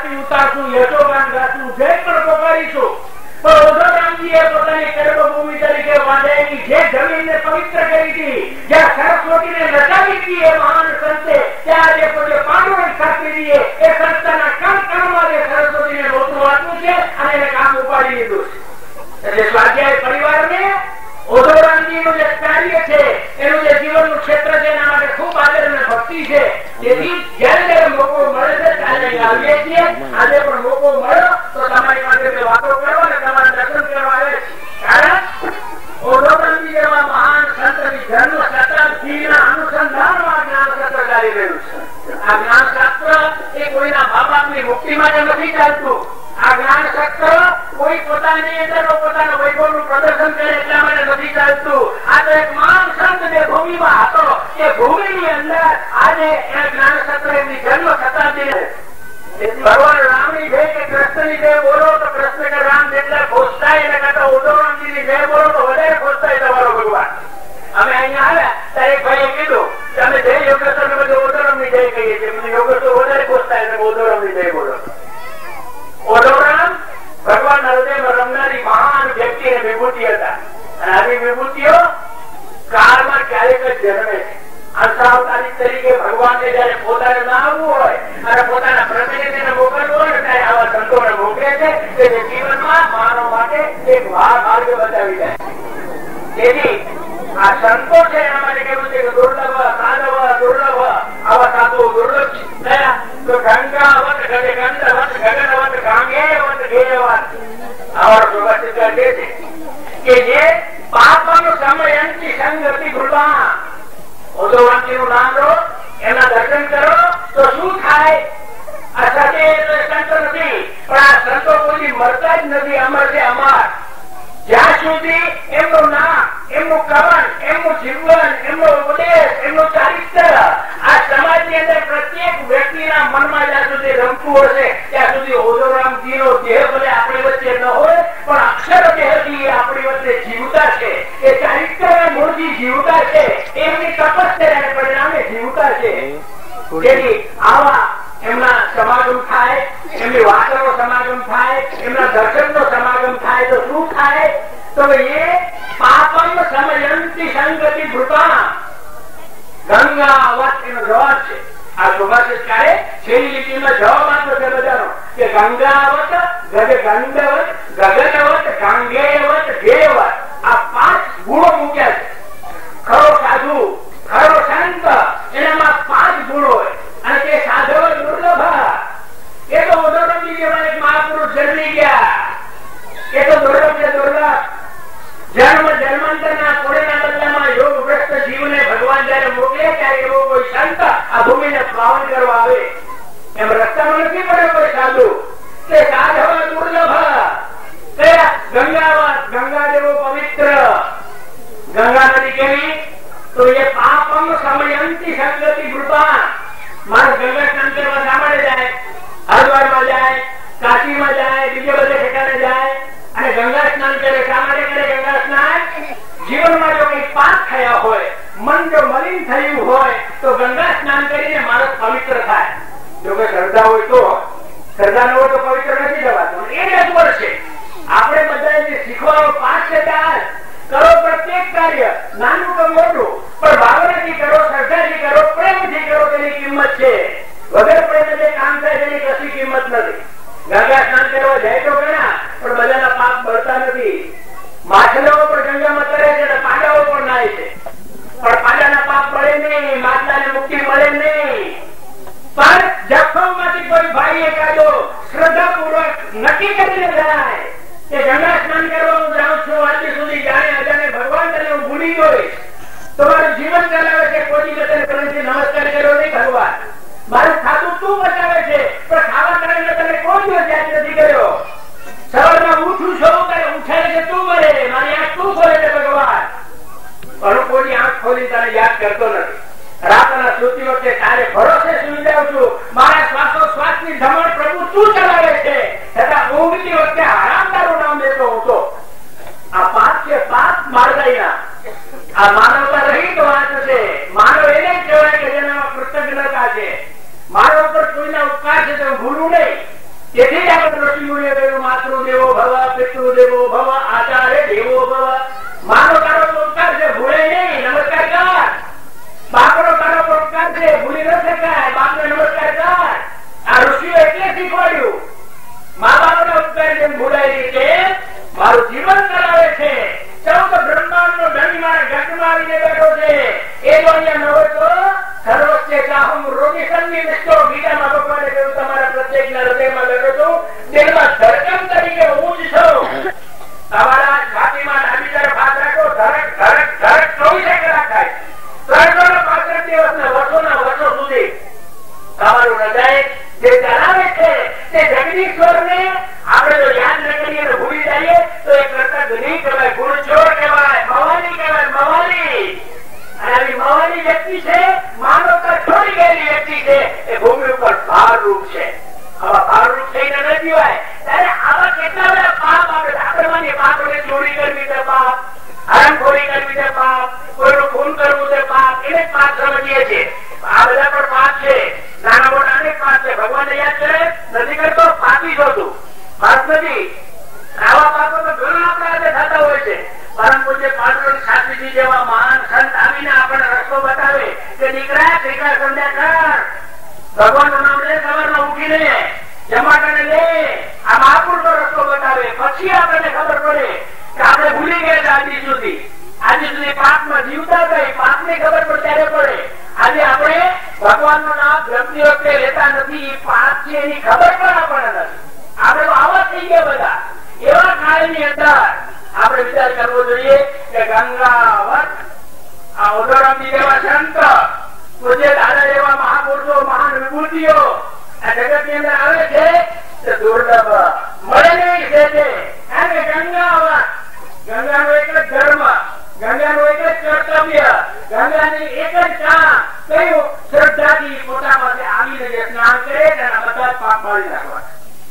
આરતી ઉતારશું, યશોગાન ગાશું, જય પણ પોકારીશું, પણ ઉદ્ધવરામજીએ પોતાની કર્મભૂમિ તરીકે વાંધેલી જે જમીનને પવિત્ર કરી હતી, જ્યાં સરસ્વતીને નચાવી હતી એ મહાન સંતે, ત્યાં જે પોતે પાંડુરંગ શાસ્ત્રીજીએ એ સંસ્થાના કણ કણમાં જે સરસ્વતીને રોતું આપ્યું છે અને એને કામ ઉપાડી લીધું છે. એટલે સ્વાધ્યાય પરિવારને ઉદ્ધવરામજીનું જે કાર્ય છે, એનું જે જીવનનું ક્ષેત્ર છે, એના માટે ખૂબ આદર અને ભક્તિ છે. તેથી જયારે જયારે મોકો મળે છે ત્યારે આવીએ છીએ. આજે પણ મોકો મળ્યો તો તમારી પાસે વાતો કરો અને તમારા દર્શન કરવા આવે છે. કારણ ઉદ્ધવરામજી જેવા મહાન સંતની જન્મ શતાબ્દીના અનુસંધાનમાં જ્ઞાન સત્ર ચાલી રહ્યું છે. આ જ્ઞાન શાસ્ત્ર એ કોઈના મા બાપની મુક્તિ માટે નથી ચાલતું. આ જ્ઞાન સત્ર કોઈ પોતાની અંદર પોતાના વૈભવનું પ્રદર્શન કરે એટલા માટે નથી ચાલતું. આ તો એક મહાન સંત જે ભૂમિમાં હતો એ ભૂમિની અંદર આજે એ જ્ઞાન સત્ર એમની જન્મ શતાબ્દી. ભગવાન રામની જય કે કૃષ્ણની જય બોલો તો કૃષ્ણ કે રામ જેટલા ખુશ થાય એના કરતા ઉદ્ધવરામજીની જય બોલો તો વધારે ખુશ થાય તમારો ભગવાન. અમે અહીંયા આવ્યા ત્યારે એક ભાઈએ કીધું કે અમે જય યોગેશ્વર ને બધું ઉદ્ધવરામની જય કહીએ છીએ. યોગેશ્વર વધારે ખુશ થાય એટલે ઉદ્ધવરામની જય બોલો. ઉદ્ધવરામ ભગવાન હૃદયમાં રમનારી મહાન વ્યક્તિ અને વિભૂતિ હતા. અને આવી વિભૂતિઓ કાળમાં ક્યારેક જ જન્મે છે. અંશાવતારી તરીકે ભગવાનને જયારે પોતાને ના આવવું હોય અને પોતાના પ્રતિનિધિને મોકલવું હોય ત્યારે આવા સંતોને મોકલે છે કે જે જીવનમાં માનવ માટે એક માર્ગ બતાવી જાય. તેથી આ સંતો છે એના માટે કેવું છે કે દુર્લભ સાધવ દુર્લભ, આવા સાધુ દુર્લભ થયા તો ગંગાવત ગગે ગંધવત ગગનવત ગાંગેવત ગેયવત. આવા સુભાષિતકાર કહે છે કે જે પાપનો સમયંતી સંગતિ ભૂલવા. ઉદ્ધવરામજીનું નામ લો, એના દર્શન કરો તો શું થાય? આ સત્ય સંતો નથી, પણ આ સંતો કોઈ મરતા જ નથી, અમર છે અમર. જ્યાં સુધી એમનું નામ, એમનું કવન, એમનું જીવન, એમનો ઉપદેશ, એમનું ચારિત્ર આ સમાજની અંદર પ્રત્યેક વ્યક્તિના મનમાં જ્યાં સુધી રમતું હશે ત્યાં સુધી ઉદ્ધવરામજીનો દેહ ભલે આપણી વચ્ચે ન હોય પણ અક્ષર દેહથી આપણી વચ્ચે જીવતા છે. એ ચારિત્રના મૂળથી જીવતા છે, એમની તપસ્યાને પરિણામે જીવતા છે. તેથી આવા એમના સમાગમ થાય, એમની વાતનો સમાગમ થાય, એમના દર્શનનો સમાગમ થાય તો શું થાય? તો એ પાપમ સમયંતી સંગતિ ભૂતા. ગંગાવત એનો જવાબ છે. આ સુભાષિતકારે છેલ્લી લીટીમાં જવાબ આપ્યો છે બધાનો કે ગંગાવત ગગે ગંડવત ગગનવત ગાંગેયવત ગેયવત. આ 5 ગુણો મૂક્યા છે. ખરો સાધુ, ખરો સંત, એનામાં 5 ગુણો હોય અને તે સાધવ દુર્લભ. એ તો ઉદ્ધવરામજી જેવા એક મહાપુરુષ જન્મી ગયા, એ તો દુર્લભ છે દુર્લભ. જન્મ જન્માંતરના પુણ્યના બદલામાં યોગગ્રસ્ત જીવને ભગવાન જયારે મોકલે ત્યારે એવો કોઈ સંત આ ભૂમિને પાવન કરવા આવે. એમ રસ્તામાં નથી પડે કોઈ સાધુ. તે સાધવ દુર્લભ. કયા? ગંગાવત, ગંગા જેવો પવિત્ર. ગંગા નદી કેવી? તો એ પાપમ સમયંતી સંગતિ ભૂતા. માણસ ગંગા સ્નાન કરવા શા માટે જાય? હરિદ્વારમાં જાય, કાશીમાં જાય, બીજે બધે ઠેકાણે જાય અને ગંગા સ્નાન કરે. શા માટે કરે ગંગા સ્નાન? જીવનમાં જો કઈ પાપ થયા હોય, મન જો મલિન થયું હોય તો ગંગા સ્નાન કરીને માણસ પવિત્ર થાય. જો કે શ્રદ્ધા હોય તો, શ્રદ્ધા ન હોય તો પવિત્ર નથી થવાતું. એ જ અજબર છે. આપણે બધા જે શીખવાનો 5 છે કરો પ્રત્યેક કાર્ય, નાનું કે મોટું, પણ ભાવનાથી કરો, શ્રદ્ધાથી કરો, પ્રેમથી કરો તેની કિંમત છે. વગર પ્રેમે જે કામ થાય તેની કશી કિંમત નથી. ગંગા સ્નાન કરવા જાય તો ઘણા, પણ બધાના પાપ બળતા નથી. માછલાઓ પણ ગંગામાં તરે છે અને પાંડાઓ પણ નાય છે, પણ પાંડાના પાપ બળે નહીં, માછલાને મુક્તિ મળે નહીં. પણ જખમમાંથી કોઈ ભાઈ એકાદો શ્રદ્ધાપૂર્વક નક્કી કરીને જાય કે ગંગા સ્નાન કરવા હું જાઉં છું, આજે સુધી જાણે અજાણે ભગવાન તને હું ભૂલી ગયો, તમારું જીવન ચલાવે છે, કોઈ તને કરીને નમસ્કાર કર્યો નહીં ભગવાન, મારું ખાતું તું બચાવે છે, પણ ખાવા કારણે તને કોઈ દિવસ યાદ નથી કર્યો. સવારમાં ઉઠું છું ત્યારે ઉઠાડે છે તું, મરે મારી આંખ તું ખોલે છે ભગવાન, પણ કોઈ આંખ ખોલી તને યાદ કરતો નથી. રાતના સૂતી વખતે તારે ભરોસે સુઈ જાઉં છું, મારા શ્વાસોશ્વાસની ધમણ પ્રભુ તું ચલાવે છે, છતાં ઊંઘતી વખતે હરામ તારું નામ લેતો હું તો. આ પાપ છે, પાપ મારદાઈના. આ માનવતા રહિત વાત છે. માનવ એને કહેવાય કે જેનામાં કૃતજ્ઞતા છે. માનવ પર કોઈના ઉપકાર છે તો ભૂલું નહીં. પિતૃ દેવો ભવ આચાર્ય દેવો ભવ. માનો તારો ઉપકાર છે, ભૂલે નહીં, નમસ્કાર કર. બાપનો તારો ઉપકાર છે, ભૂલી ન શકાય, બાપને નમસ્કાર કર. આ ઋષિઓ એટલે શીખવાડ્યું. મા બાપના ઉપકાર જેમ ભૂલાય રીતે મારું જીવન કરાવે છે. 14 બ્રહ્માંડ નો ધણી મારા ઘટમાં આવીને બેઠો છે. એ જો અહીંયા ન હોય તો સર્વસ્ય ચાહમ રોગી સંનિવિષ્ટો. ગીતામાં ભગવાને કહ્યું તમારા પ્રત્યેકના હૃદયમાં બેઠો છું, દિલમાં ધડકન તરીકે હું જ છું. તમારા છાતીમાં ડાબી તરફ હાથ રાખો, ધડક ધડક ધડક 24 કલાક થાય. 365 દિવસના વર્ષોના વર્ષો સુધી તમારું હૃદય જે ચલાવે છે તે જગદીશ્વરને આપણે જો યાદ ન કરીએ તો ભૂલી જઈએ તો એ કરતા નહીં કહેવાય, ગુણચોર કહેવાય, મવાની કહેવાય, મવાની. અને આવી મવાની વ્યક્તિ છે, માનવતા છોડી ગયેલી વ્યક્તિ છે, એ ભૂમિ ઉપર ભારરૂપ છે. આવા ભારરૂપ થઈને ન જીવાય. ત્યારે આવા કેટલા બધા પાપ આપણે માનીએ. પાપને ચોરી કરવી છે પાપ, હરામખોરી કરવી છે પાપ, કોઈનું ખૂન કરવું છે પાપ, એને પાપ સમજીએ છીએ. આ બધા પણ પાપ છે, નાના મોટા અનેક પાપ છે. ભગવાનને યાદ કરે નથી કરતો, પાપી છો તું, પાપ નથી. આવા પાપો તો ઘણા આપણા હાથે થતા હોય છે. પરંતુ જે પાંડુરંગ શાસ્ત્રીજી જેવા મહાન સંત આવીને આપણને રસ્તો બતાવે કે દીકરા દીકરા સંધ્યા કર, ભગવાનનું નામ લે, સવારમાં ઉઠીને જમાટાને લે, આ મહાપુરુષો રસ્તો બતાવે. પછી આપણને ખબર પડે કે આપણે ભૂલી ગયા આજે સુધી પાપમાં જીવતા ગઈ. પાપની ખબર પણ ત્યારે પડે. આજે આપણે ભગવાનનું નામ જપતી વખતે લેતા નથી, પાપ છે એની ખબર પણ આપણને નથી. આપણે તો આવા થઈ ગયા બધા. એવા કાળની અંદર આપણે વિચાર કરવો જોઈએ કે ગંગાવત આ ઉદોરમજી જેવા સંત, પૂજ્ય દાદા જેવા મહાપુરુષો, મહાન વિભૂતિઓ આ જગત ની અંદર આવે છે તે દુર્લભ મળે નહીં છે. ગંગાવત, ગંગાનો એક જ ધર્મ, ગંગાનું એક જ કર્તવ્ય, ગંગાની એક જ કામ કયું? શ્રદ્ધાથી પોતા પાસે આવીને જે સ્નાન કરે તેના બધા પાપ મારી નાખવા.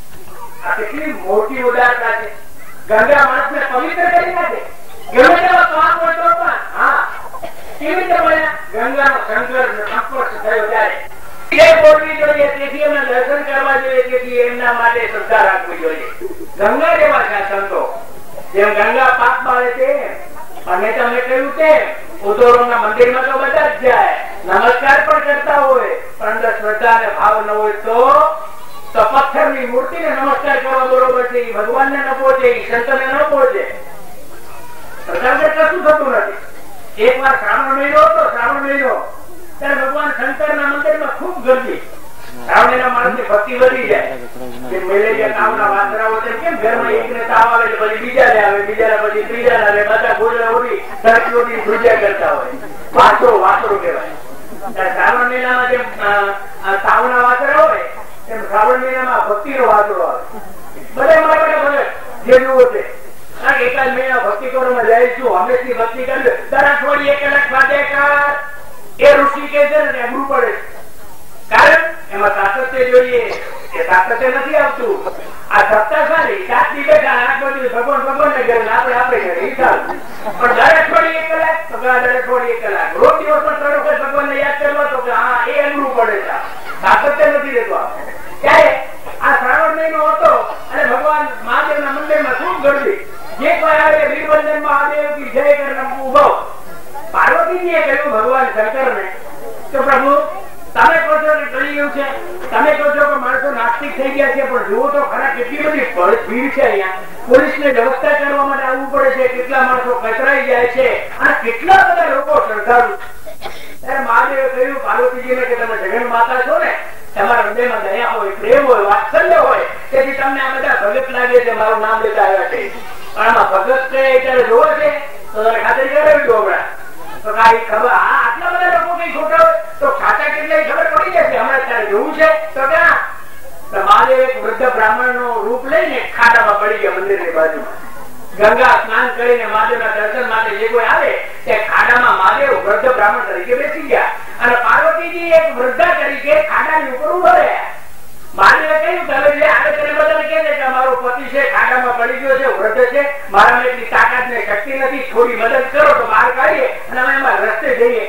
આ કેટલી મોટી ઉદારતા છે. ગંગા માણસને પવિત્ર કરી નાખે. ગમે તેવા પાપ હોય તો પણ. હા, કેવી રીતે મળ્યા? ગંગાનો સંપર્ક થયો ત્યારે. બોલવી જોઈએ, તેથી એમને દર્શન કરવા જોઈએ, તેથી એમના માટે શ્રદ્ધા રાખવી જોઈએ. ગંગા જેવા છે સંતો. જેમ ગંગા પાપ બાળે છે, અને તમે કહ્યું તેમ ઉદોરોના મંદિરમાં તો બધા જ જાય, નમસ્કાર પણ કરતા હોય, પણ અંદર શ્રદ્ધા અને ભાવ ન હોય તો પથ્થરની મૂર્તિને નમસ્કાર કરવા બરોબર છે, ભગવાનને ન પહોંચે, સંતને ન પહોંચે. શ્રદ્ધા કશું થતું નથી. એક વાર શ્રાવણ મહિનો હતો, શ્રાવણ મહિનો ત્યારે ભગવાન શંકરના મંદિરમાં ખૂબ ગરદી. શ્રાવણીના માણસની ભક્તિ વધી જાય. મેલેરિયા તાવના વાંદરાઓ છે, કેમ ઘરમાં એકને તાવ આવે પછી બીજાને આવે, બીજાને પછી ત્રીજાને આવે, બધા ગોળા ઉડી ધરતીઓથી ધ્રુજ્યા કરતા હોય. વાસરો કહેવાય. શ્રાવણ મહિનામાં જેમ તાવના વાંદરા હોય એમ શ્રાવણ મહિનામાં ભક્તિનો વાંદરો આવે. બધા માટે ભલે જે જુઓ છે. એકાદ મહિના ભક્તિ કરવામાં જાય છું, હંમેશની ભક્તિ કરી દર અઠવાડિયે 1 કલાક સ્વાધ્યાય એ ઋષિ કે છે ને અઘરું પડે. કારણ એમાં સાતત્ય જોઈએ, એ સાતત્ય નથી આવતું. આ સત્તા સારી સાતની બેઠા આંખ બધી ભગવાન ને કરે, આપણે ઘરે પણ દર અઠવાડિયે 1 કલાક તો દર અઠવાડિયે 1 કલાક રોજ દિવસમાં 3 વખત ભગવાનને યાદ કરવા તો કે હા એ અઘરું પડે છે. સાતત્ય નથી રહેતું. ત્યારે આ શ્રાવણ મહિનો હતો અને ભગવાન મહાદેવના મંદિરમાં ખૂબ ગરદી. જે કોઈ આવે વીરવંદન મહાદેવ કી જય કરીને ઉભો. પાર્વતીજીએ કહ્યું ભગવાન શંકરને કે પ્રભુ તમે કહો છો કે ટળી ગયું છે, તમે કહો છો કે માણસો નાસ્તિક થઈ ગયા છે, પણ જુઓ તો ખરા કેટલી બધી ભીડ છે અહીંયા. પોલીસને વ્યવસ્થા કરવા માટે આવવું પડે છે, કેટલા માણસો કચરાઈ જાય છે અને કેટલા બધા લોકો શ્રદ્ધાળુ. ત્યારે મહાદેવે કહ્યું પાર્વતીજીને કે તમે જગન માતા છો ને, તમારા હૃદયમાં દયા હોય, પ્રેમ હોય, વાત્સલ્ય હોય, તેથી તમને આ બધા ભગત લાગે છે, મારું નામ લેતા આવ્યા છે. પણ આમાં ભગત છે ત્યારે જોવે છે તો ખાતરી કરાવી દો હમણાં તો કઈ ખબર. આટલા બધા લોકો કઈ ખોટા હોય તો ખાતા કેટલા ખબર પડી જશે. હમણાં ત્યારે જોવું છે તો ક્યાં? મહાદેવ એક વૃદ્ધ બ્રાહ્મણ નું રૂપ લઈને ખાડામાં પડી ગયા મંદિરની બાજુમાં. ગંગા સ્નાન કરીને મહાદેવના દર્શન માટે જે કોઈ આવે તે ખાડામાં મહાદેવ વૃદ્ધ બ્રાહ્મણ તરીકે બેસી ગયા અને પાર્વતીજી એક વૃદ્ધા તરીકે ખાડાની ઉપર ઉભા રહ્યા. મહાદેવે કહ્યું કે હવે આગળ તેને બધાને કહે છે કે અમારો પતિ છે ખાડામાં પડી ગયો છે, વૃદ્ધ છે, મારામાં એટલી તાકાત ને શક્તિ નથી, થોડી મદદ કરો તો બહાર કાઢીએ અને અમે એમાં રસ્તે જઈએ.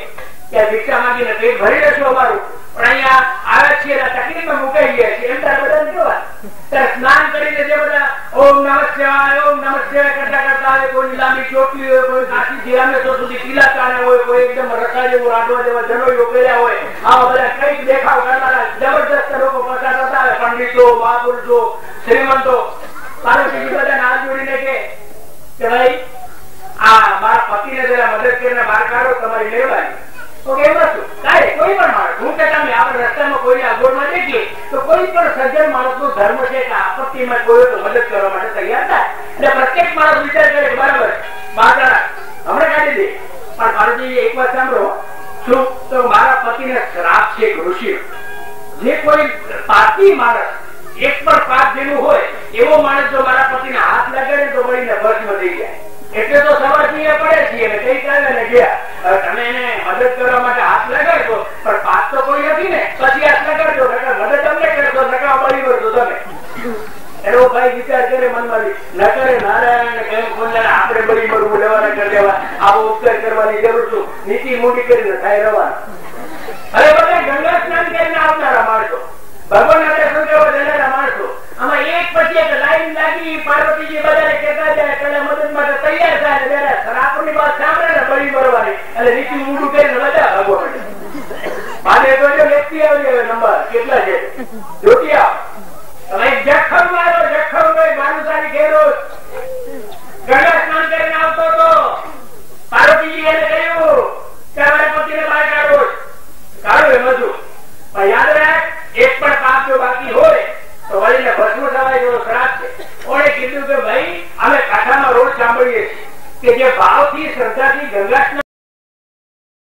કે ભિક્ષા માંગીને પેટ ભરી લેશું અમારું, પણ અહીંયા આવે છે તકલીફમાં મુકાઈ ગયા છે એમ તારે બધાને કેવા ત્યારે સ્નાન કરીને જે બધા ઓમ નમઃ શિવાય ઓમ નમઃ શિવાય કરતા કરતા આવે, કોઈ લાંબી ચોટલી હોય, કોઈ કાશી જીરામેશ્વર સુધી ટીલા કાઢે હોય, કોઈ એકદમ રસા જેવું રાંધવા જેવા જનોઈઓ પહેર્યા હોય, આવા બધા કઈક દેખાવ કરનારા જબરદસ્ત લોકો પસાર થતા હોય, પંડિતો, મહાપુરુષો, શ્રીમંતો. પાર્વતીજી બધાને હાથ જોડીને કે ભાઈ આ મારા પતિને જરા મદદ કરીને બહાર કાઢો, તમારી મહેરબાની. કોઈ પણ માણસ, હું કે તમે આપણે રસ્તામાં કોઈને અગવડમાં દેખીએ તો કોઈ પણ સજ્જન માણસનો ધર્મ છે કે આપત્તિમાં કોઈ તો મદદ કરવા માટે તૈયાર થાય. એટલે પ્રત્યેક માણસ વિચાર કરે કે બરાબર બાકડા હમણાં કાઢી દે. પણ પાર્વતીજી એક વાત સાંભળો, શું તો મારા પતિને શ્રાપ છે ઋષિ, જે કોઈ પાપી માણસ એક પણ પાપ જેનું હોય એવો માણસ જો મારા પતિને હાથ લગાડે તો બળીને ભસ્મ થઈ જાય. એટલે તો સવારથી પડે છીએ ને કઈ કાલે ને ગયા તમે એને મદદ કરવા માટે હાથ લગાડશો, પણ પાપ તો કોઈ નથી ને, પછી હાથ લગાડજો, મદદ તમને કરશો, નકા બળી પડશો તમે. એનો ભાઈ વિચાર કરે મનમાં, ન કરે નારાયણ કેમ ખોલનાર આપણે બળી મળવું લેવાના કરી દેવા, આવો ઉપચાર કરવાની જરૂર છું, નીતિ મોટી કરીને થાય રવાના. હવે બધા ગંગા સ્નાન કરીને આવનારા માણસો, ભગવાનના દર્શન કરવા જનારા માણસો, આમાં એક પછી એક લાઈન લાગી. પાર્વતીજી બધાને કહેતા જાય પેલા મદદ માટે તૈયાર થાય, જયારે શ્રાપની વાત સાંભળે ને બળી મળવાની એટલે નીચે ઊંડું કરીને બધા ભાગવા માંડે. મારે તો જો વ્યક્તિ આવી હવે નંબર કેટલા છે જોતી આવ. તમે જખમ મારો જખમ ભાઈ માનુસારી ઘેરો ગંગા સ્નાન કરીને આવતો હતો. પાર્વતીજી એને કહ્યું કે મારા પતિને બહાર